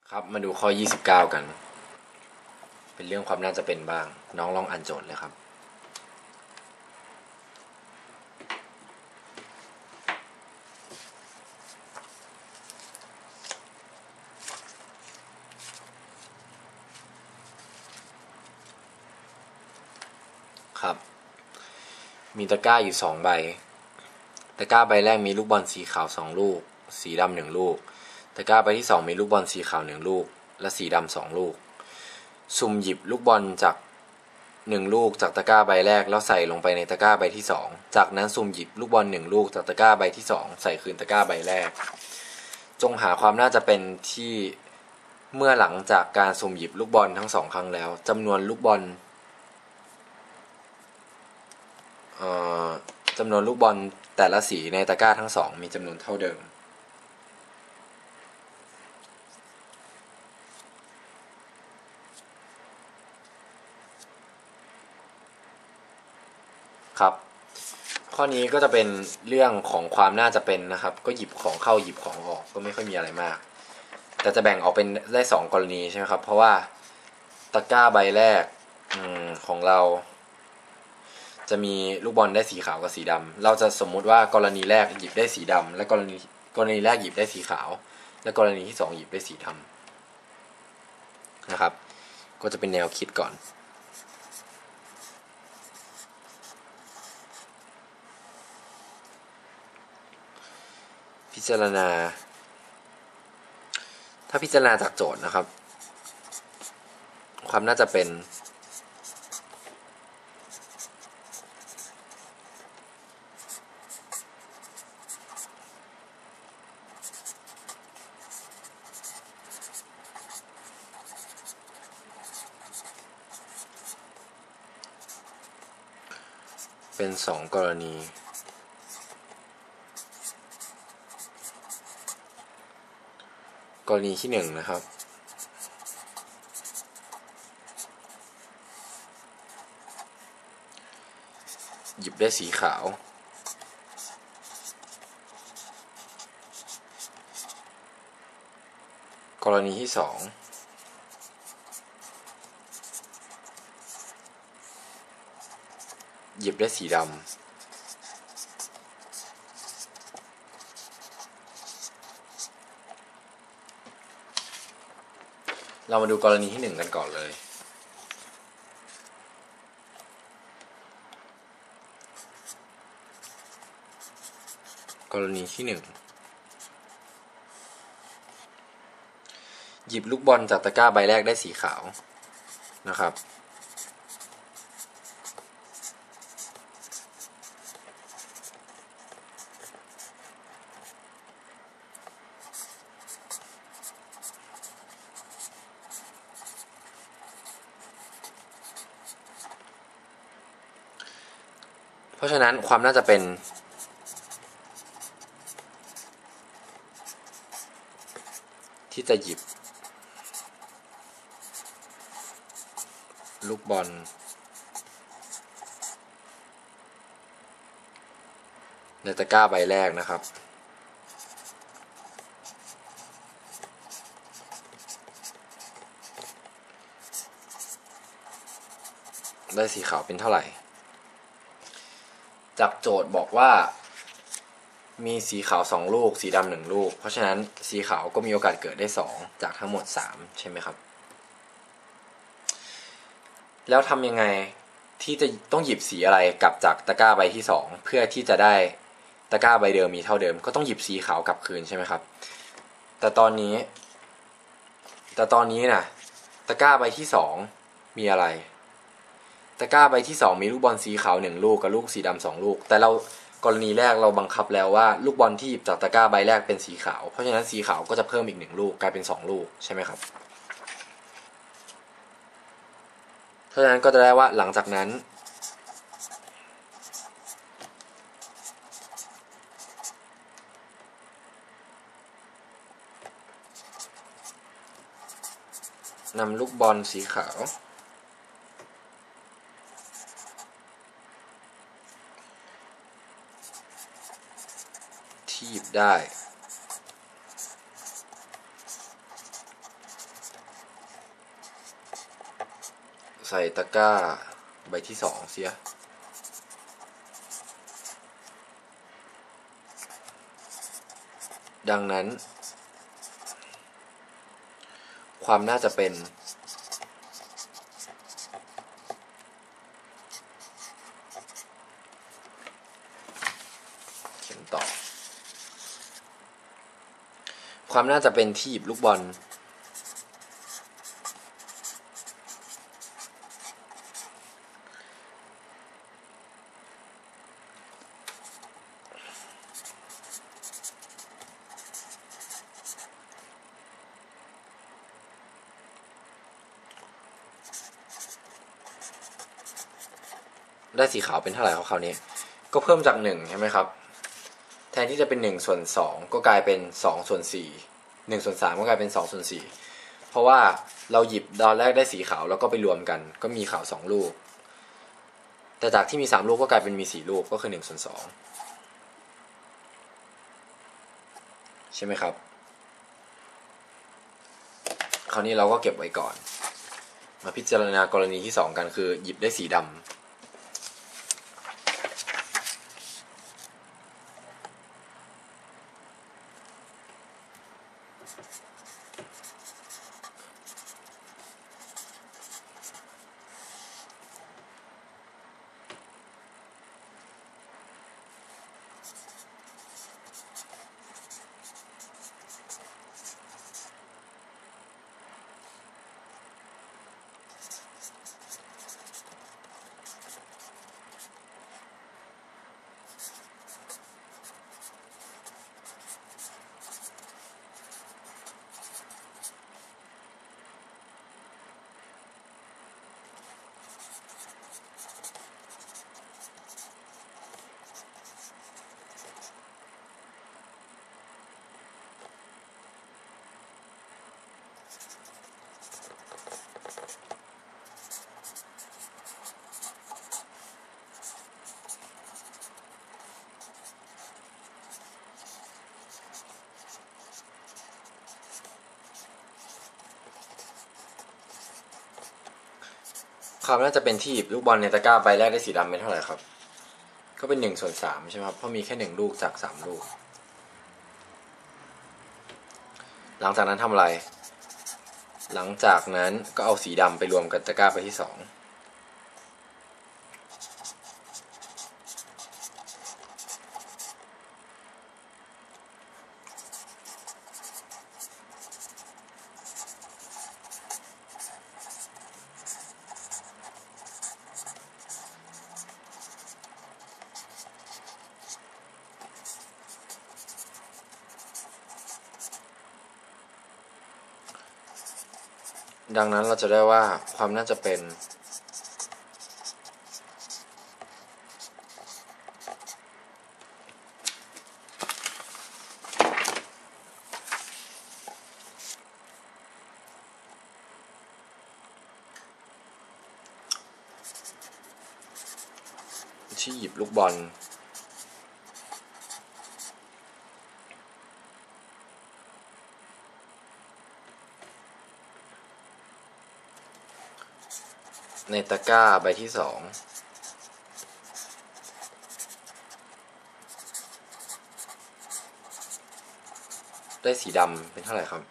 ครับมาดูข้อ29กันเป็นเรื่องความน่าจะเป็นบ้างน้องลองอ่านโจทย์เลยครับครับมีตะกร้าอยู่2ใบตะกร้าใบแรกมีลูกบอลสีขาว2ลูกสีดำ1ลูกตะกร้าใบที่2มีลูกบอลสีขาว1ลูกและสีดำ2ลูกสุ่มหยิบลูกบอลจาก1ลูกจากตะกร้าใบแรกแล้วใส่ลงไปในตะกร้าใบที่2จากนั้นสุ่มหยิบลูกบอล1ลูกจากตะกร้าใบที่2ใส่คืนตะกร้าใบแรกจงหาความน่าจะเป็นที่เมื่อหลังจากการสุ่มหยิบลูกบอลทั้ง2ครั้งแล้วจำนวนลูกบอลจำนวนลูกบอลแต่ละสีในตะกร้าทั้งสองมีจำนวนเท่าเดิมครับข้อนี้ก็จะเป็นเรื่องของความน่าจะเป็นนะครับก็หยิบของเข้าหยิบของออกก็ไม่ค่อยมีอะไรมากแต่จะแบ่งออกเป็นได้2กรณีใช่ไหมครับเพราะว่าตะกร้าใบแรกของเราจะมีลูกบอลได้สีขาวกับสีดำเราจะสมมุติว่ากรณีแรกหยิบได้สีดำและกรณีแรกหยิบได้สีขาวและกรณีที่2หยิบได้สีดำนะครับก็จะเป็นแนวคิดก่อนพิจารณาถ้าพิจารณาจากโจทย์นะครับความน่าจะเป็นเป็น2กรณีกรณีที่1นะครับหยิบได้สีขาวกรณีที่2หยิบได้สีดำเรามาดูกรณีที่1กันก่อนเลยกรณีที่1หยิบลูกบอลจากตะกร้าใบแรกได้สีขาวนะครับเพราะฉะนั้นความน่าจะเป็นที่จะหยิบลูกบอลในตะกร้าใบแรกนะครับได้สีขาวเป็นเท่าไหร่จากโจทย์บอกว่ามีสีขาว2ลูกสีดำ1ลูกเพราะฉะนั้นสีขาวก็มีโอกาสเกิดได้2จากทั้งหมด3ใช่ไหมครับแล้วทำยังไงที่จะต้องหยิบสีอะไรกลับจากตะกร้าใบที่2เพื่อที่จะได้ตะกร้าใบเดิมมีเท่าเดิมก็ต้องหยิบสีขาวกลับคืนใช่ไหมครับแต่ตอนนี้นะตะกร้าใบที่2มีอะไรตะกร้าใบที่2มีลูกบอลสีขาว1ลูกกับลูกสีดำ2ลูกแต่เรากรณีแรกเราบังคับแล้วว่าลูกบอลที่หยิบจากตะกร้าใบแรกเป็นสีขาวเพราะฉะนั้นสีขาวก็จะเพิ่มอีก1ลูกกลายเป็น2ลูกใช่ไหมครับเพราะฉะนั้นก็จะได้ว่าหลังจากนั้นนำลูกบอลสีขาวที่หยิบได้ใส่ตะกร้าใบที่2เสียดังนั้นความน่าจะเป็นเขียนต่อความน่าจะเป็นที่หยิบลูกบอลได้สีขาวเป็นเท่าไหร่ครับคราวนี้ก็เพิ่มจาก1ใช่ไหมครับแทนที่จะเป็น1/2ก็กลายเป็น2/4 1/3ก็กลายเป็น2/4เพราะว่าเราหยิบตอนแรกได้สีขาวแล้วก็ไปรวมกันก็มีขาว2ลูกแต่จากที่มี3ลูกก็กลายเป็นมี4ลูกก็คือ1/2ใช่ไหมครับคราวนี้เราก็เก็บไว้ก่อนมาพิจารณากรณีที่2กันคือหยิบได้สีดำความน่าจะเป็นที่หยิบลูกบอลในตะกร้าใบแรกได้สีดำเป็นเท่าไหร่ครับก็เป็น1/3ใช่ไหมครับเพราะมีแค่1ลูกจาก3ลูกหลังจากนั้นทำอะไรหลังจากนั้นก็เอาสีดำไปรวมกับตะกร้าใบที่2ดังนั้นเราจะได้ว่าความน่าจะเป็นที่หยิบลูกบอลในตะกร้าใบที่2ได้สีดำเป็นเท่าไหร่ครับ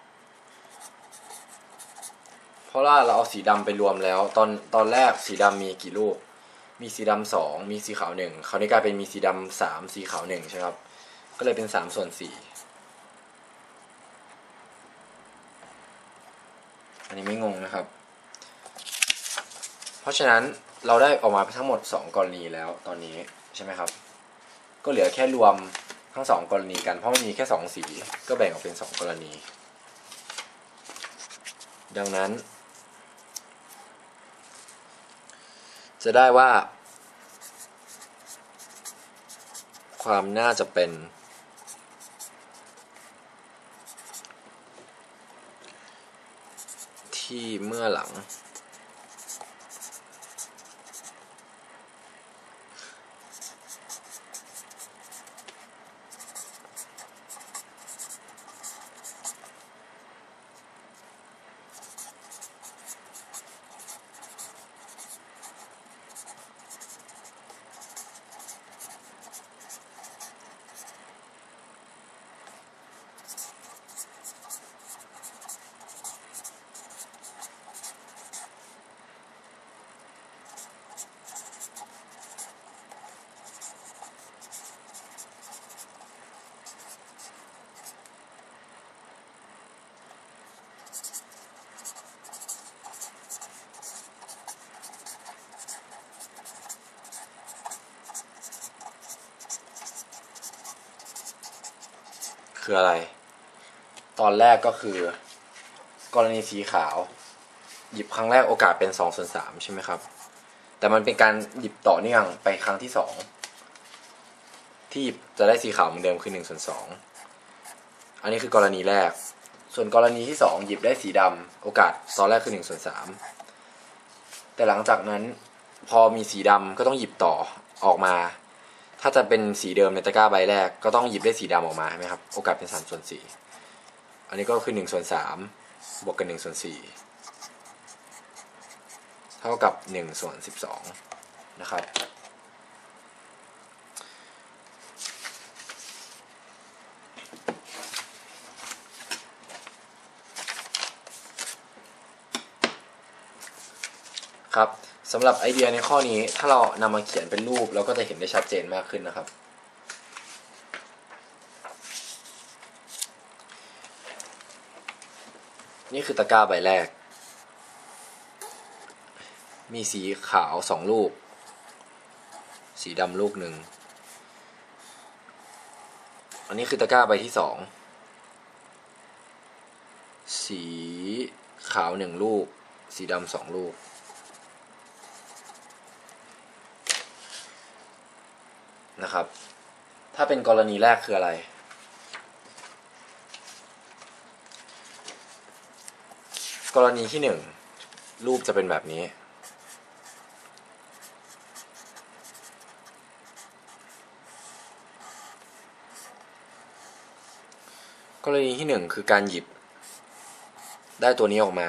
เพราะว่าเราเอาสีดำไปรวมแล้วตอนแรกสีดำมีกี่ลูกมีสีดำ2มีสีขาว1คราวนี้กลายเป็นมีสีดำ3สีขาว1ใช่ไหมครับก็เลยเป็น3/4อันนี้ไม่งงนะครับเพราะฉะนั้นเราได้ออกมาทั้งหมด2กรณีแล้วตอนนี้ใช่ไหมครับก็เหลือแค่รวมทั้ง2กรณีกันเพราะมันมีแค่2สีก็แบ่งออกเป็น2กรณีดังนั้นจะได้ว่าความน่าจะเป็นที่เมื่อหลังคืออะไรตอนแรกก็คือกรณีสีขาวหยิบครั้งแรกโอกาสเป็น2/3ใช่ไหมครับแต่มันเป็นการหยิบต่อเนื่องไปครั้งที่2ที่จะได้สีขาวเหมือนเดิมคือ1/2อันนี้คือกรณีแรกส่วนกรณีที่2หยิบได้สีดำโอกาสตอนแรกคือ1/3แต่หลังจากนั้นพอมีสีดำก็ต้องหยิบต่อออกมาถ้าจะเป็นสีเดิมในตะกร้าใบแรกก็ต้องหยิบได้สีดำออกมาใช่ไหมครับโอกาสเป็น3/4อันนี้ก็คือ1/3บวกกับ1/4เท่ากับ1/12นะครับครับสำหรับไอเดียในข้อนี้ถ้าเรานำมาเขียนเป็นรูปเราก็จะเห็นได้ชัดเจนมากขึ้นนะครับนี่คือตะกร้าใบแรกมีสีขาว2ลูกสีดำลูกหนึ่งอันนี้คือตะกร้าใบที่2สีขาว1ลูกสีดำ2ลูกนะครับถ้าเป็นกรณีแรกคืออะไรกรณีที่1รูปจะเป็นแบบนี้กรณีที่1คือการหยิบได้ตัวนี้ออกมา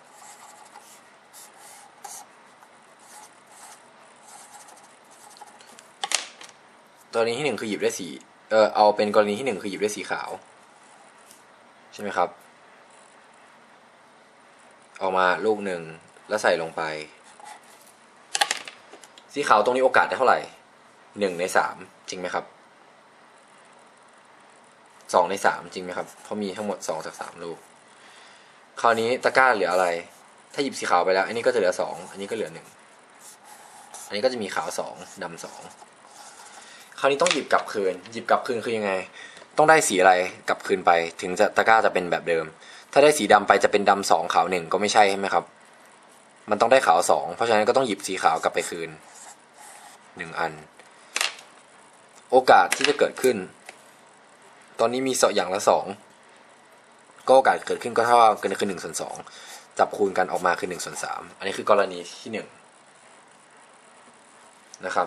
กรณีที่1คือหยิบได้สีเอาเป็นกรณีที่1คือหยิบได้สีขาวใช่ไหมครับออกมาลูกหนึ่งแล้วใส่ลงไปสีขาวตรงนี้โอกาสได้เท่าไหร่1/3จริงไหมครับ2/3จริงไหมครับเพราะมีทั้งหมด2จาก3ลูกคราวนี้ตะกร้าเหลืออะไรถ้าหยิบสีขาวไปแล้วอันนี้ก็จะเหลือ2อันนี้ก็เหลือ1อันนี้ก็จะมีขาว2ดำ2คราวนี้ต้องหยิบกลับคืนหยิบกลับคืนคือยังไงต้องได้สีอะไรกลับคืนไปถึงจะตะกร้าจะเป็นแบบเดิมถ้าได้สีดำไปจะเป็นดำ2ขาว1ก็ไม่ใช่ใช่ไหมครับมันต้องได้ขาว2เพราะฉะนั้นก็ต้องหยิบสีขาวกลับไปคืน1อันโอกาสที่จะเกิดขึ้นตอนนี้มีอย่างละ2ก็โอกาสเกิดขึ้นก็เท่ากันคือ1/2จับคูณกันออกมาคือ1/3อันนี้คือกรณีที่1นะครับ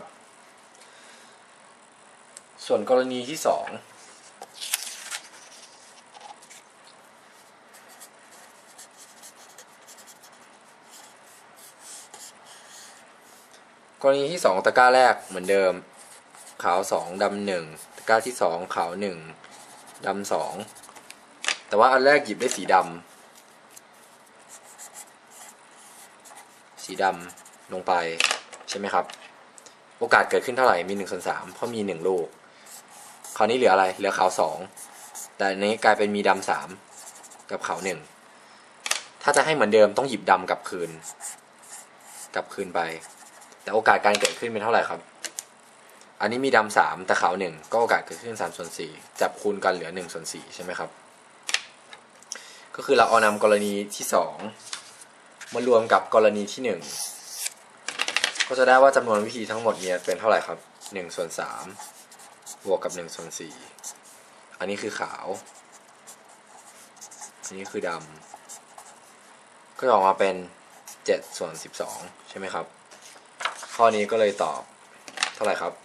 ส่วนกรณีที่2กรณีที่2ตะกร้าแรกเหมือนเดิมขาว2ดำ1ตะกร้าที่2ขาว1ดำ2แต่ว่าอันแรกหยิบได้สีดำลงไปใช่ไหมครับโอกาสเกิดขึ้นเท่าไหร่มี1/3เพราะมี1ลูกคราวนี้เหลืออะไรเหลือขาว2แต่อันนี้กลายเป็นมีดำ3กับขาว1ถ้าจะให้เหมือนเดิมต้องหยิบดำกลับคืนไปแต่โอกาสการเกิดขึ้นเป็นเท่าไหร่ครับอันนี้มีดำ3แต่ขาว1ก็โอกาสเกิดขึ้น3/4จับคูณกันเหลือ1/4ใช่ไหมครับก็คือเราเอานำกรณีที่2มารวมกับกรณีที่1ก็จะได้ว่าจำนวนวิธีทั้งหมดเนี่ยเป็นเท่าไหร่ครับ1/3บวกกับ1/4อันนี้คือขาวอันนี้คือดำก็ออกมาเป็น7/12ใช่ไหมครับข้อนี้ก็เลยตอบเท่าไหร่ครับ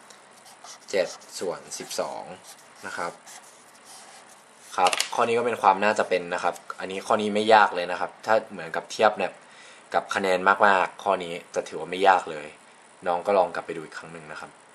7/12นะครับครับข้อนี้ก็เป็นความน่าจะเป็นนะครับอันนี้ข้อนี้ไม่ยากเลยนะครับถ้าเหมือนกับเทียบเนี่ยกับคะแนนมากๆข้อนี้จะถือว่าไม่ยากเลยน้องก็ลองกลับไปดูอีกครั้งหนึ่งนะครับ